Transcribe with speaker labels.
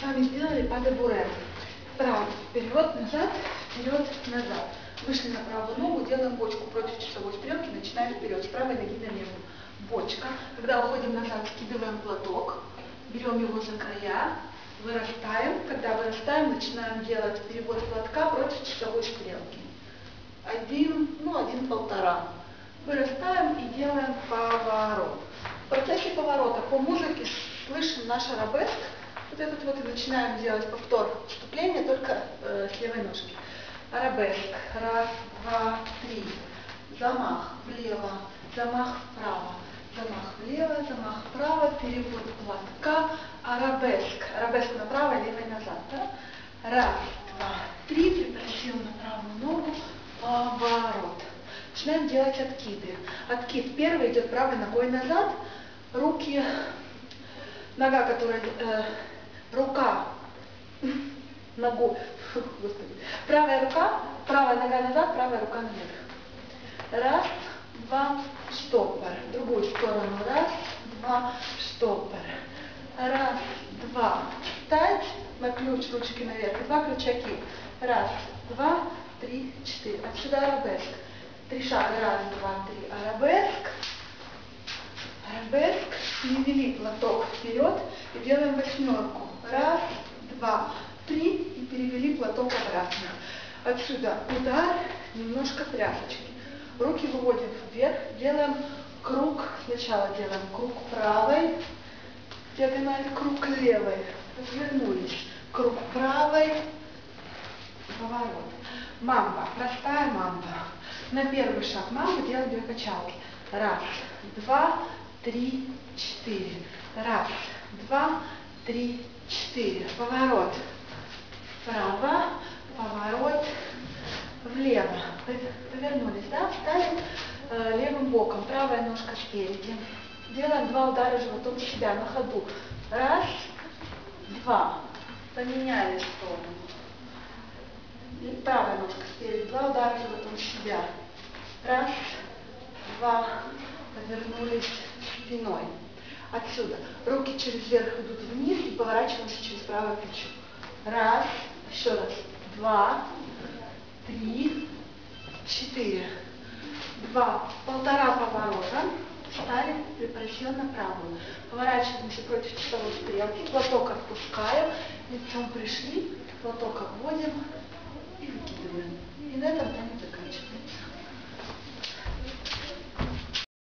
Speaker 1: вами сделали pas de bourrée. Вправо, вперед, назад, вперед, назад. Вышли на правую ногу, делаем бочку против часовой стрелки, начинаем вперед, с правой ноги на левую. Бочка. Когда уходим назад, скидываем платок, берем его за края, вырастаем. Когда вырастаем, начинаем делать перевод платка против часовой стрелки. Один, полтора. Вырастаем и делаем поворот. В процессе поворота по музыке слышим наш арабеск. Вот этот вот и начинаем делать повтор вступления, только с левой ножки. Арабеск. Раз, два, три. Замах влево, замах вправо. Замах влево, замах вправо, перевод платка, арабеск. Арабеск направо, левой назад. Да? Раз, два, три, припросил на правую ногу, поворот. Начинаем делать откиды. Откид первый идет правой ногой назад, руки, нога, которая, рука, ногу, господи, правая рука, правая нога назад, правая рука наверх. Раз, два, штопор. В другую сторону. Раз, два, штопор. Раз, два, встать на ключ, ручки наверх. Два ключаки. Раз, два, три, четыре. Отсюда арабеск. Три шага. Раз, два, три. Арабеск. Арабеск. Перевели платок вперед и делаем восьмерку. Раз, два, три. И перевели платок обратно. Отсюда удар, немножко трясочки. Руки выводим вверх, делаем круг, сначала делаем круг правой, диагональ, круг левой, развернулись, круг правой, поворот. Мамба, простая мамба. На первый шаг мамбы делаем 2 качалки. Раз, два, три, четыре. Раз, два, три, четыре. Поворот. Вправо, поворот. Влево. Повернулись, да? Ставим левым боком. Правая ножка спереди. Делаем 2 удара животом в себя на ходу. Раз, два. Поменяли сторону. Правая ножка спереди. 2 удара животом в себя. Раз, два. Повернулись спиной. Отсюда. Руки через верх идут вниз и поворачиваемся через правое плечо. Раз. Еще раз. Два. Три, четыре, два, полтора поворота, встали, припросил на правую. Поворачиваемся против часовой стрелки, платок отпускаем, лицом пришли, платок обводим и выкидываем. И на этом танец